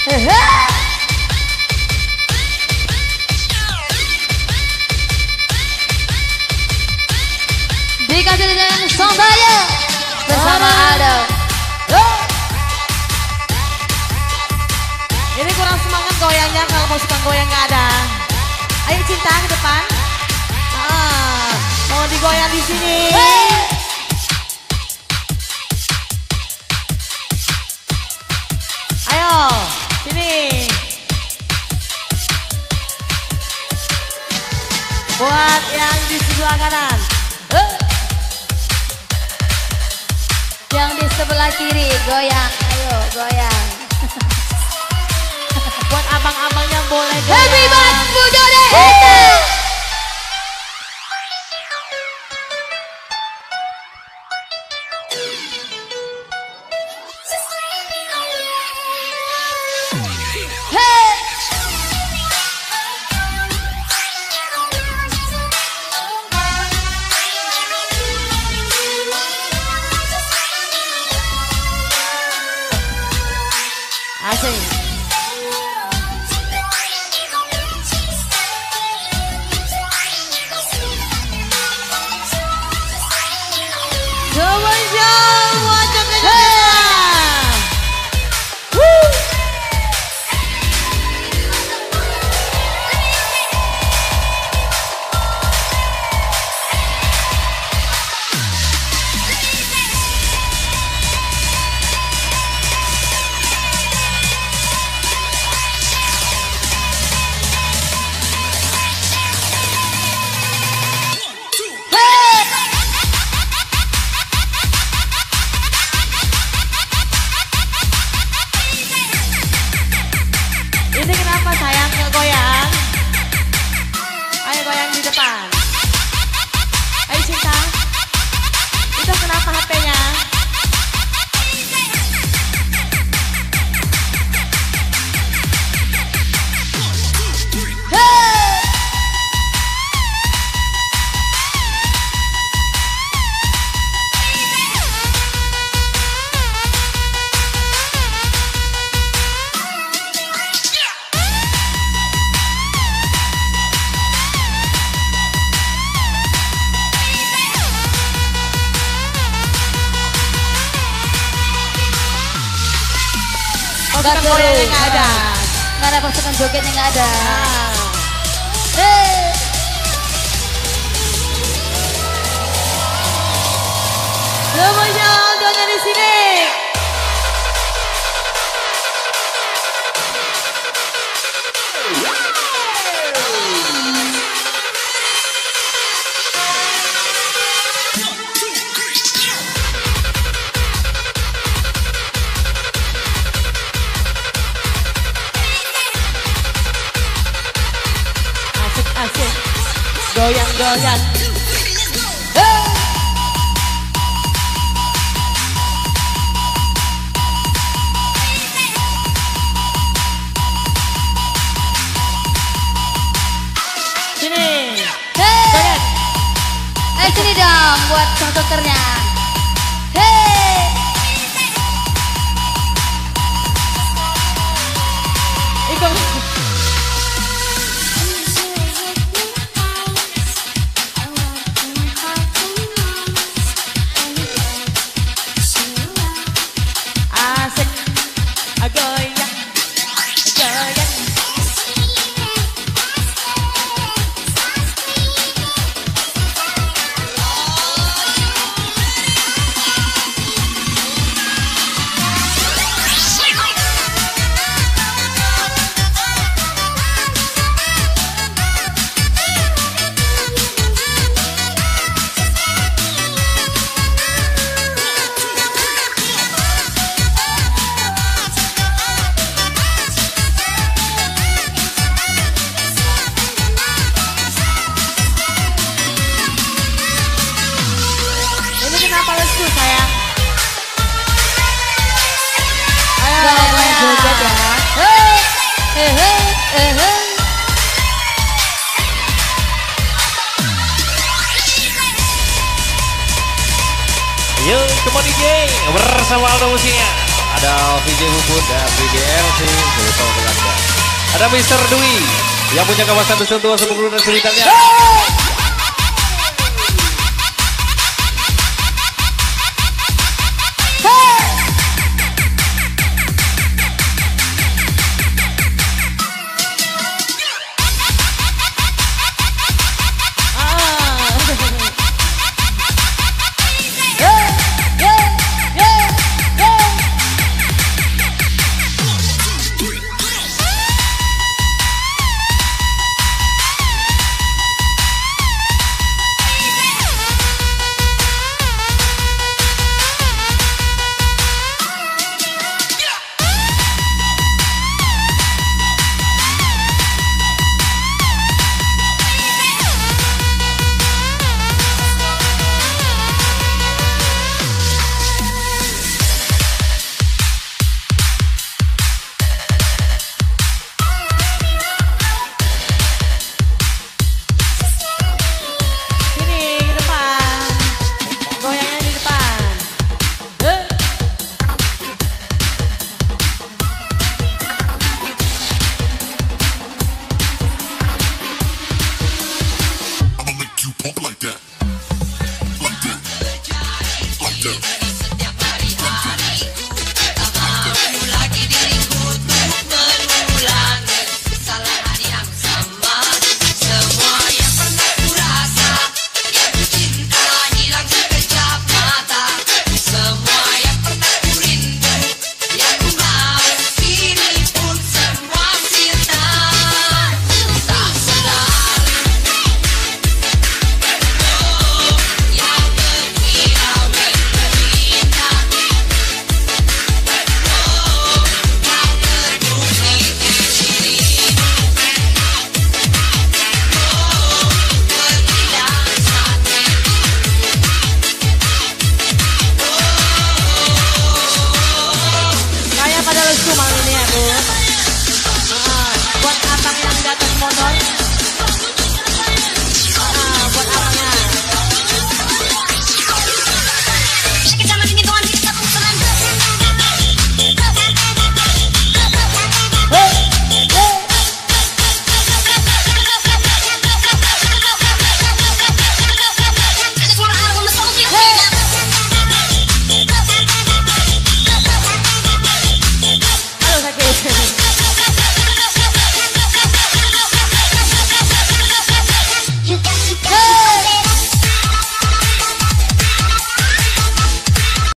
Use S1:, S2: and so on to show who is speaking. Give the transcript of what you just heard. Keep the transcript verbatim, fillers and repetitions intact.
S1: Dikasih dengan Sombaya bersama Aldo.
S2: Ini kurang semangat goyangnya, kalau mau suka goyang nggak ada. Ayo Cinta ke depan. Ah, mau digoyang di sini. Ayo, sini. Buat yang di sebelah kanan.
S1: Yang di sebelah kiri goyang, ayo goyang.
S2: Buat abang-abangnya boleh goyang.
S1: Happy birthday Budore.
S2: Asik. Semuanya wajib kenyang. Woo. Ini kenapa sayang nggak goyang? Ayo goyang di depan. Ayo Cinta. Itu kenapa H P-nya?
S1: Gak
S2: Pasukan goyangnya nggak ada.
S1: Nggak ada pasukan jogetnya nggak ada.
S2: Ah.
S1: Hey.
S2: Semuanya Aldonya di sini. Asik, goyang-goyang. Sini.
S1: Hey. Eh sini dong buat sang dokternya. Hey.
S2: Ikut. Asik, goyang, goyang. Kenapa lesu sayang? Ayo main joget ya.
S1: Hey. Hey, hey, hey, hey.
S3: Yuk, kembali geng bersama Aldo musiknya. Ada V J Bubun dan V J L C. Bersama dengan Anda. Ada Mister Dwi yang punya kawasan Dusun Tua Sepuluh dan sekitarnya.